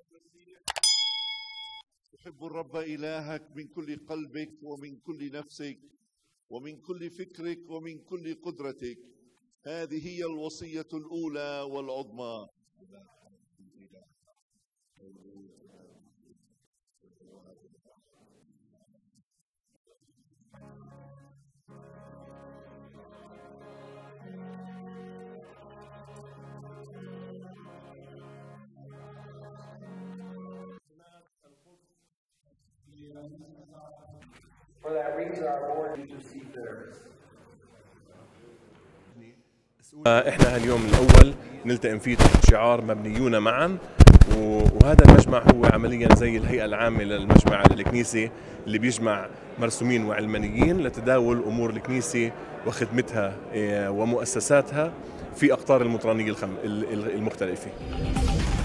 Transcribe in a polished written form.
تحب الرب إلهك من كل قلبك ومن كل نفسك ومن كل فكرك ومن كل قدرتك. هذه هي الوصية الأولى والعظمى. For that reason, our Lord received theirs. احنا هاليوم الاول نلتئم فيه تحت شعار مبنيون معا، وهذا المجمع هو عمليا زي الهيئه العامه للمجمع للكنيسه اللي بيجمع مرسومين وعلمانيين لتداول امور الكنيسه وخدمتها ومؤسساتها في اقطار المطرانيه المختلفه.